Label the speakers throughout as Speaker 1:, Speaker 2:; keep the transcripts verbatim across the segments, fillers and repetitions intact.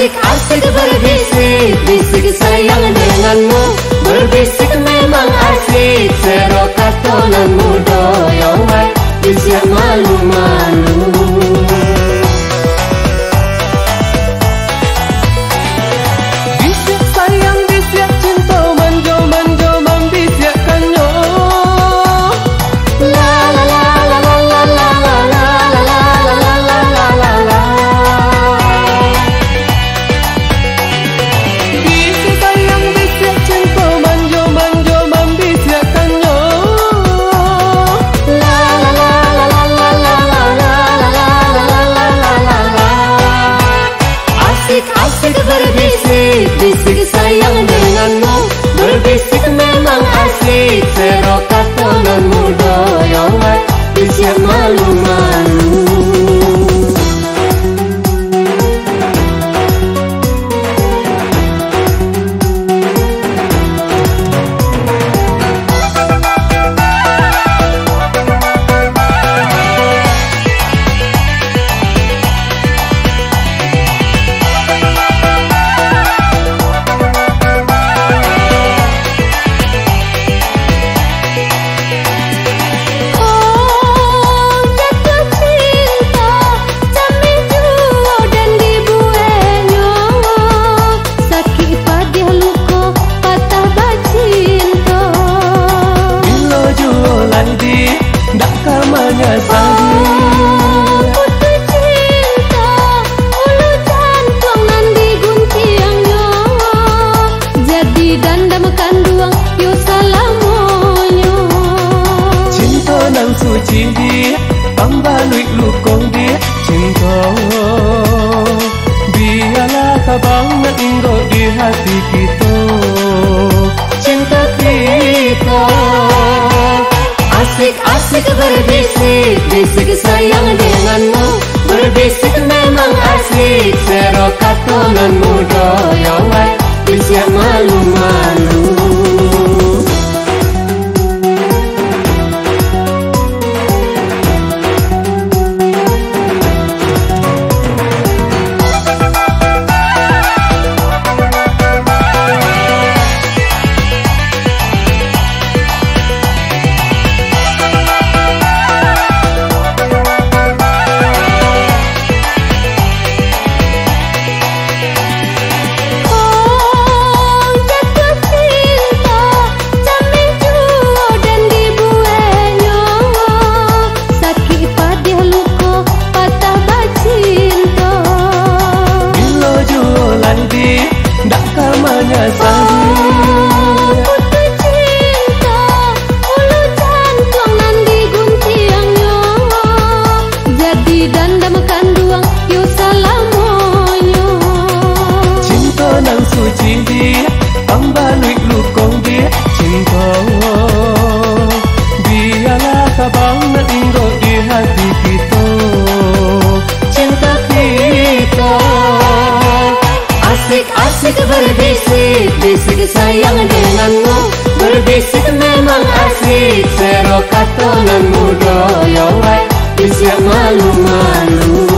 Speaker 1: Asik-asik berbisik, bisik sayang denganmu. Berbisik memang asik, serokatonan muda yang baik, disiap malu-malu. Bisik sayang, bisik cinta, manjo-manjo membisikkannya. La la la la la la la la la la la la la la la la. Bisik sayang, bisik cinta, manjo-manjo membisikkannya. La la la la la la la la la la la la la la. Asik-asik berbisik, bisik sayang denganmu. Berbisik memang asik, serokatonan muda yang baik, disiap malu-malu. Suci dia, pambaluik lukong dia, cinta. Biarlah kabang inggo di hati kita, cinta kita. Asik-asik berbisik, bisik sayang denganmu. Berbisik memang asik, serokatonan muda yang baik, disiap malu-malu. Asik berbisik, bisik sayang denganmu. Berbisik memang asik, serokatonan muda yang baik, disiap malu-malu.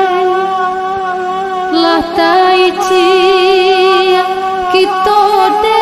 Speaker 2: Tai chi kita